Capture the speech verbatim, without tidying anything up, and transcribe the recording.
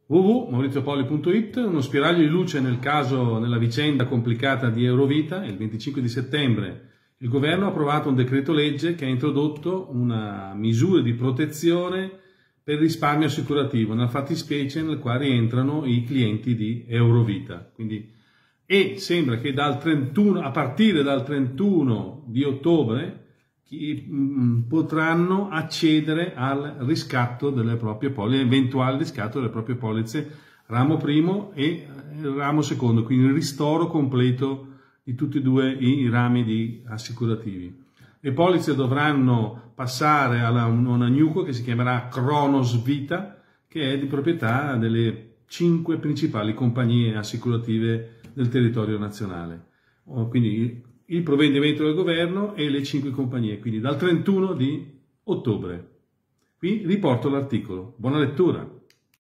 w w w punto maurizio poli punto it, uno spiraglio di luce nel caso, nella vicenda complicata di Eurovita. Il venticinque di settembre il governo ha approvato un decreto legge che ha introdotto una misura di protezione per il risparmio assicurativo, nella fattispecie nel quale rientrano i clienti di Eurovita. Quindi, e sembra che dal trentuno, a partire dal trentuno di ottobre chi, mh, potranno accedere al riscatto delle proprie polizze, eventuale riscatto delle proprie polizze, ramo primo e ramo secondo, quindi il ristoro completo di tutti e due i rami di assicurativi. Le polizze dovranno passare a una N U C O che si chiamerà Cronos Vita, che è di proprietà delle cinque principali compagnie assicurative del territorio nazionale. Quindi il provvedimento del governo e le cinque compagnie, quindi dal trentuno di ottobre. Qui riporto l'articolo. Buona lettura!